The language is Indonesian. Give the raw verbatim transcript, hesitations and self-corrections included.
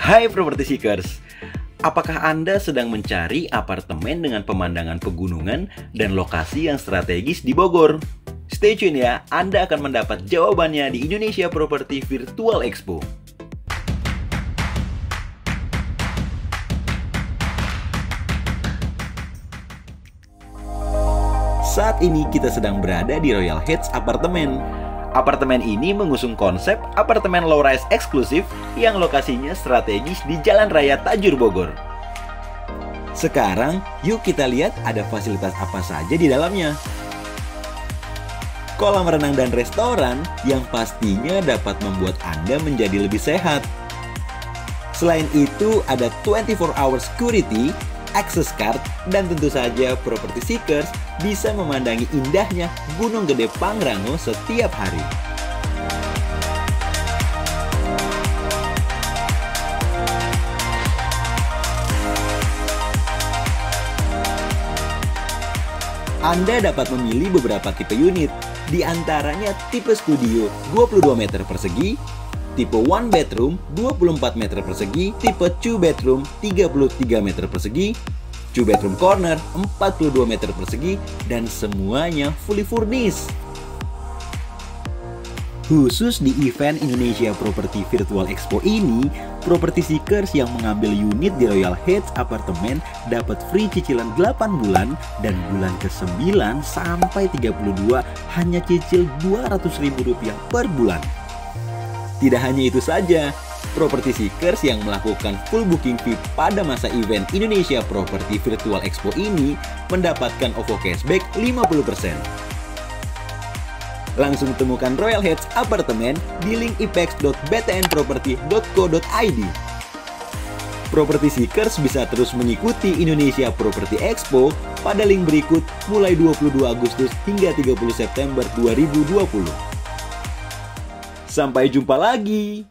Hai Property Seekers, apakah Anda sedang mencari apartemen dengan pemandangan pegunungan dan lokasi yang strategis di Bogor? Stay tune ya, Anda akan mendapat jawabannya di Indonesia Property Virtual Expo. Saat ini kita sedang berada di Royal Heights Apartemen. Apartemen ini mengusung konsep apartemen low-rise eksklusif yang lokasinya strategis di Jalan Raya Tajur Bogor. Sekarang, yuk kita lihat ada fasilitas apa saja di dalamnya. Kolam renang dan restoran yang pastinya dapat membuat Anda menjadi lebih sehat. Selain itu, ada twenty-four hour security, access card, dan tentu saja Property Seekers bisa memandangi indahnya Gunung Gede Pangrango setiap hari. Anda dapat memilih beberapa tipe unit, di antaranya tipe studio dua puluh dua meter persegi, tipe one bedroom dua puluh empat meter persegi, tipe two bedroom tiga puluh tiga meter persegi, two bedroom corner empat puluh dua meter persegi, dan semuanya fully furnished. Khusus di event Indonesia Property Virtual Expo ini, Property Seekers yang mengambil unit di Royal Heights Apartemen dapat free cicilan delapan bulan dan bulan ke sembilan sampai tiga puluh dua hanya cicil dua ratus ribu rupiah per bulan. Tidak hanya itu saja, Property Seekers yang melakukan full booking fee pada masa event Indonesia Property Virtual Expo ini mendapatkan O V O cashback lima puluh persen. Langsung temukan Royal Heights Apartemen di link ipex dot b t n property dot co dot i d. Property Seekers bisa terus mengikuti Indonesia Property Expo pada link berikut mulai dua puluh dua Agustus hingga tiga puluh September dua ribu dua puluh. Sampai jumpa lagi!